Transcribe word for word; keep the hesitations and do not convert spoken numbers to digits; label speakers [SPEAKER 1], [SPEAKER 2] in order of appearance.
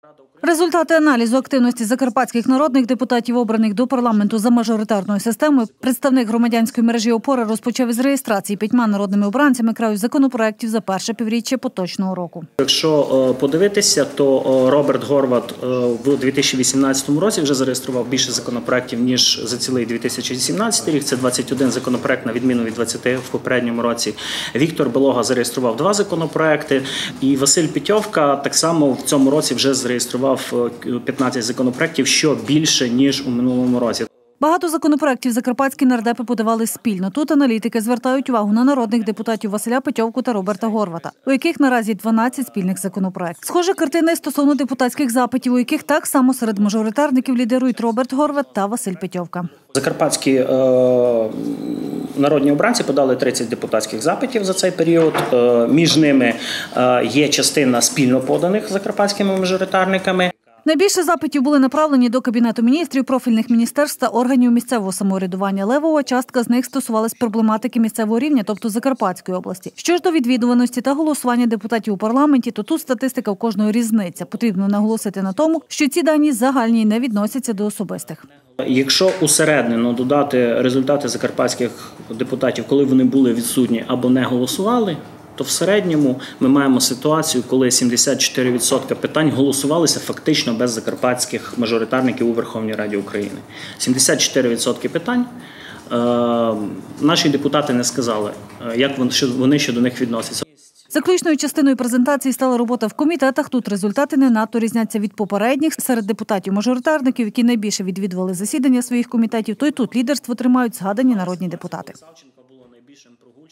[SPEAKER 1] Результати аналізу активності закарпатських народних депутатів, обраних до парламенту за мажоритарною системою, представник громадянської мережі «Опора» розпочав із реєстрації п'ятьма народними обранцями краю законопроєктів за перше півріччя поточного року.
[SPEAKER 2] Якщо подивитися, то Роберт Горват в дві тисячі вісімнадцятому році вже зареєстрував більше законопроєктів, ніж за цілий дві тисячі сімнадцятий рік. Це двадцять один законопроєкт, на відміну від двадцяти в попередньому році. Віктор Белога зареєстрував два законопроєкти. І Василь Петьовка так само в цьому році вже зареєстрував п'ятнадцять законопроєктів, що більше, ніж у минулому році.
[SPEAKER 1] Багато законопроєктів закарпатські нардепи подавали спільно. Тут аналітики звертають увагу на народних депутатів Василя Петьовку та Роберта Горвата, у яких наразі дванадцять спільних законопроєктів. Схожа картина і стосовно депутатських запитів, у яких так само серед мажоритарників лідирують Роберт Горват та Василь Петьовка.
[SPEAKER 2] Закарпатські е, народні обранці подали тридцять депутатських запитів за цей період. Е, між ними е, є частина спільно поданих закарпатськими мажоритарниками.
[SPEAKER 1] Найбільше запитів були направлені до Кабінету міністрів, профільних міністерств та органів місцевого самоврядування. Левова частка з них стосувалась проблематики місцевого рівня, тобто Закарпатської області. Що ж до відвідуваності та голосування депутатів у парламенті, то тут статистика у кожного різниця. Потрібно наголосити на тому, що ці дані загальні і не відносяться до особистих.
[SPEAKER 2] Якщо усереднено додати результати закарпатських депутатів, коли вони були відсутні або не голосували, то в середньому ми маємо ситуацію, коли сімдесят чотири відсотки питань голосувалися фактично без закарпатських мажоритарників у Верховній Раді України. сімдесят чотири відсотки питань е, наші депутати не сказали, як вони щодо них відносяться.
[SPEAKER 1] Заключною частиною презентації стала робота в комітетах. Тут результати не надто різняться від попередніх. Серед депутатів-мажоритарників, які найбільше відвідували засідання своїх комітетів, то й тут лідерство тримають згадані народні депутати.